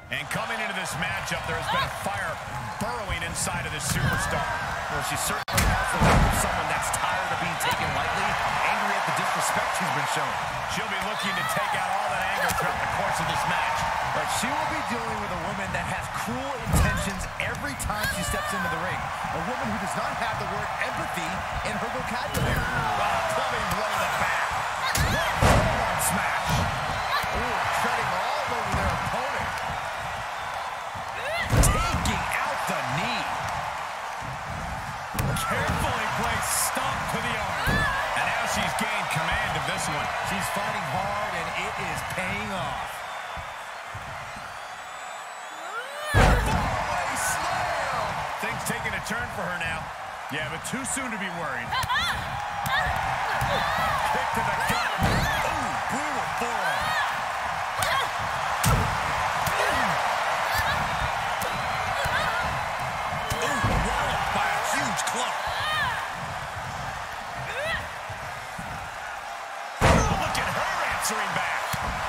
And coming into this matchup, there has been a fire burrowing inside of this superstar. Well, she certainly has the look of someone that's tired of being taken lightly, angry at the disrespect she's been shown. She'll be looking to take out all that anger throughout the course of this match. But she will be dealing with a woman that has cruel intentions every time she steps into the ring. A woman who does not have the word empathy in her vocabulary. Clubbing blow to the back. What a forward smash. Ooh, treading all over their opponent. Taking out the knee. Carefully placed stomp to the arm. And now she's gained command of this one. She's fighting hard, and it is paying off. Fallaway slam. Things taking a turn for her now. Yeah, but too soon to be worried. Kick to the gut. Ooh, brutal forearm. Ooh, walloped by a huge club. Look at her answering back.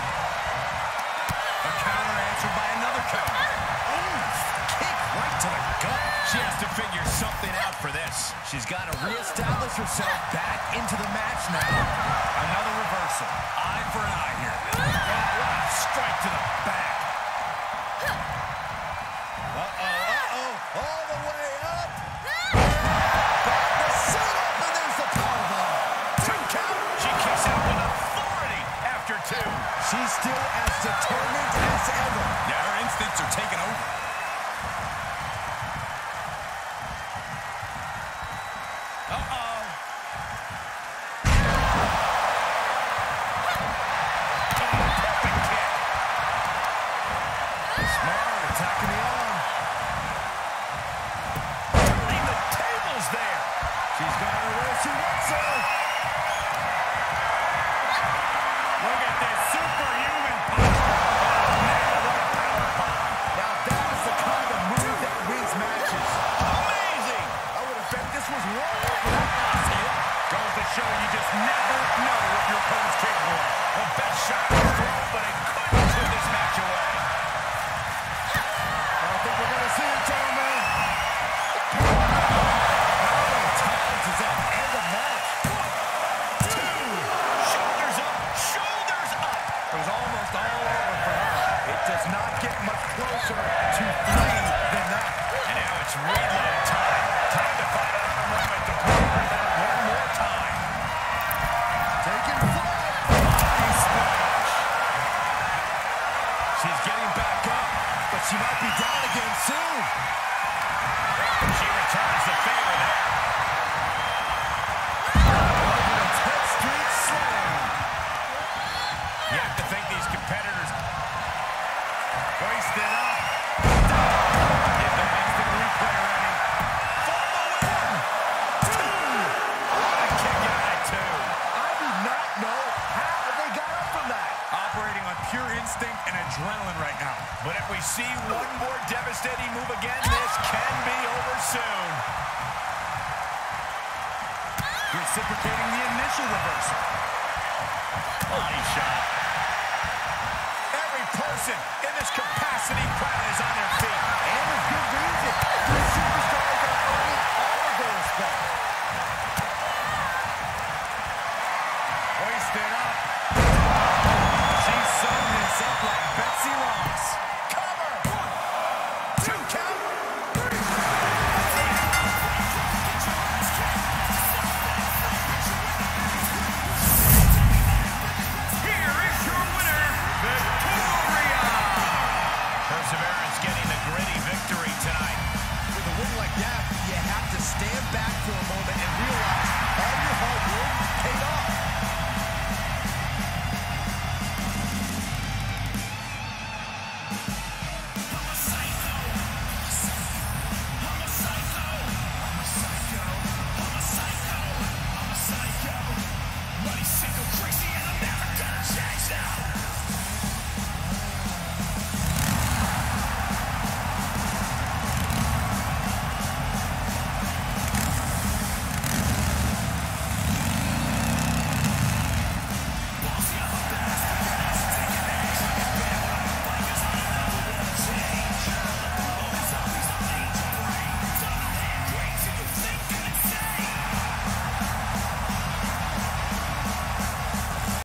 A counter answered by another counter. Ooh, kick right to the gut. She has to figure something out for this. She's got to reestablish herself back into the match now. Another reversal. Eye for an eye here. Wow, strike to the back. All the way up. Back to set up, and there's the powerbomb. Two count. She kicks out with authority after two. She's still as determined as ever. Yeah, her instincts are taking over. Attacking the arm. Turning the tables there. She's got her where she wants her. Look at this superhuman power. Oh, man, what a power bomb. Now that is the kind of move that wins matches. Amazing. I would have bet this was one. Goes to show you just never know what your opponent's capable of. The best shot was thrown, but it couldn't put this match away. I think we're going to see it, gentlemen. How many times is that end of match? 1, 2. Shoulders up, shoulders up. It was almost all over for her. It does not get much closer to 3 than that. And now it's reload time. Time to find another moment to prove her that one more time. Taking flight. Body splash. She's getting back up, but she might be down again soon. She returns the favor there. An intense street slam. You have to think these competitors hoist it up. Get the instant replay ready. For the win. 2. What a kick out at 2. I do not know how they got up from that. Operating on pure instinct and adrenaline right now. But if we see one more devastating move again, this can be over soon. Reciprocating the initial reversal. Body shot. Every person in this capacity crowd is on their